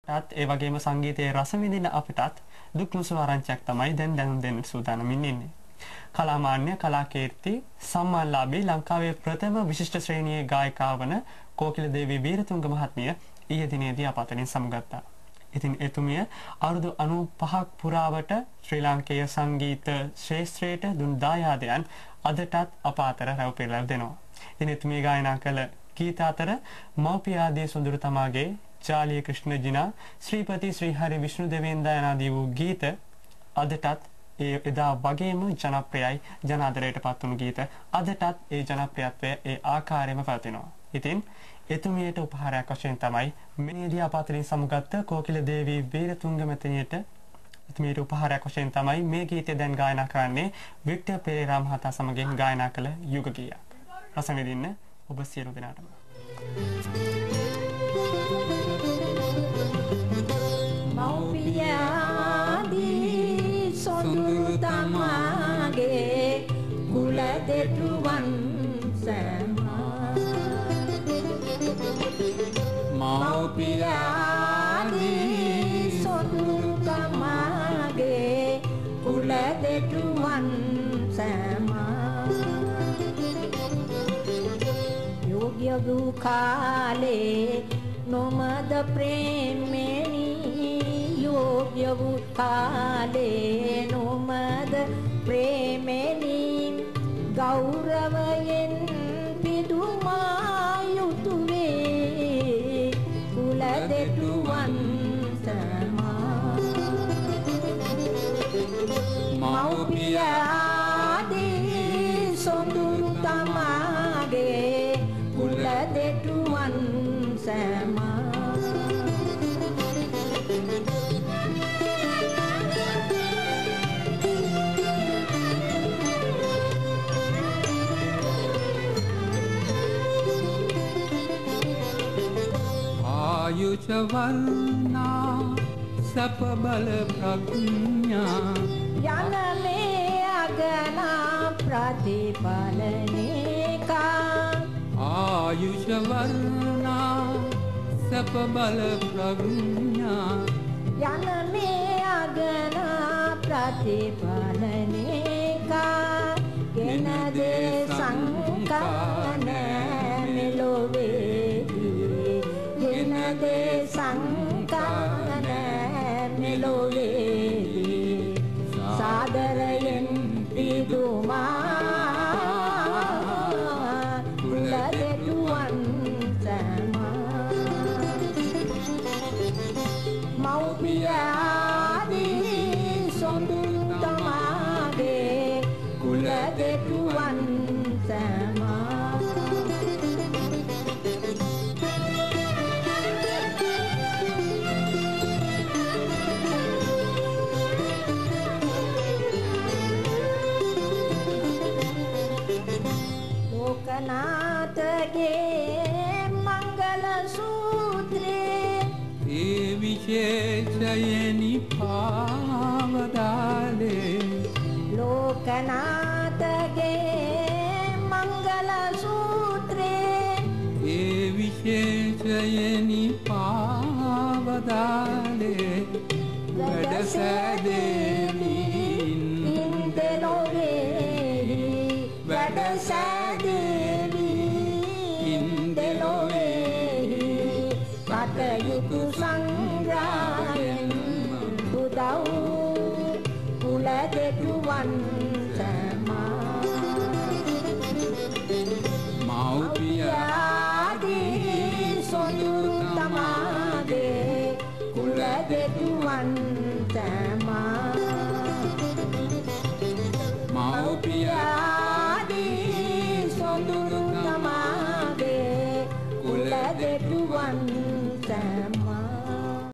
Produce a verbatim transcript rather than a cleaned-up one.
ටත් ඒ වගේම සංගීතයේ රස විඳින අපිටත් දුක් මුසු ආරංචියක් තමයි දැන් දැනුම් දෙන්න සූදානමින් ඉන්නේ. කලාමාන්‍ය කලාකීර්ති සම්මානලාභී ලංකාවේ ප්‍රථම විශිෂ්ට ශ්‍රේණියේ ගායිකාව වන කෝකිලදේවී වීරතුංග මහත්මිය ඊයේ දිනේදී අප අතරින් සමුගත්තා. ඉතින් එතුමිය අවුරුදු අනූපහක් පුරාවට ශ්‍රී ලාංකේය සංගීත ශාස්ත්‍රයට දුන් දායාදයන් අදටත් අප අතර රැව් පෙරළව දෙනවා. ඉතින් එතුමිය ගායනා කළ ගීත අතර මව්පිය ආදී සොඳුරු තමාගේ ජාලිය ක්‍රිෂ්ණ ජිනා ශ්‍රීපති ශ්‍රී හරි විෂ්ණු දෙවේන්ද්‍ර යනාදී වූ ගීත අදටත් ඒ එදා වගේම ජනප්‍රියයි ජනාදරයට පත් වුණු ගීත අදටත් ඒ ජනප්‍රියත්වය ඒ ආකාරයෙන්ම පවතිනවා. ඉතින් එතුමියට උපහාරයක් වශයෙන් තමයි මෙනියදී අප අතරින් සමුගත්ත කෝකිලදේවී වීරතුංග මැතිණියට එතුමියට උපහාරයක් වශයෙන් තමයි මේ ගීතය දැන් ගායනා කරන්නේ වික්ටර් පෙරේරා මහතා සමගින් ගායනා කළ යුග ගීයක්. රස විඳින්න ඔබ සියලු දෙනාටම. මෞපියාදී සොඳුරු තමාගේ කුල දෙටුවන් සෑමා මෞපියාදී සොඳුරු තමාගේ කුල දෙටුවන් සෑමා යෝග්‍ය වූ කාලේ නොමද ප්‍රේමෙනි योग्य वू काले नोमद प्रेमेनी गौरवयन पिदुमायुतुवे कुलदेटुवन समा मौपियादी सोंदुरु तमागे कुलदेटुवन समा आयुषवर्णा सप बल प्रज्ञा यन में अगना प्रतिफलने का आयुषवर्णा सप बल प्रज्ञा यन में अगना प्रतिफलने का केन दे संकान मिलोवे de සංකාන මෙලොවේ සාදරයෙන් පිදුමා කුලදෙටුවන් සෑමා මව්පියාදී සොඳුරු තමාගේ කුලදෙටුවන් සෑමා नाथगे मंगल सूत्रे ए विशेषयनि पावदाले लोकनाथगे मंगल सूत्रे ए विशेषयनि पावदाले වැඩසැදෙමි ඉන්දෙලොවේ වැඩසැදෙමි කටයුතු සංග්‍රහයෙන් උදව් කුලදෙටුවන් සෑමා මව්පියාදී සොඳුරු තමාගේ කුලදෙටුවන් සෑමා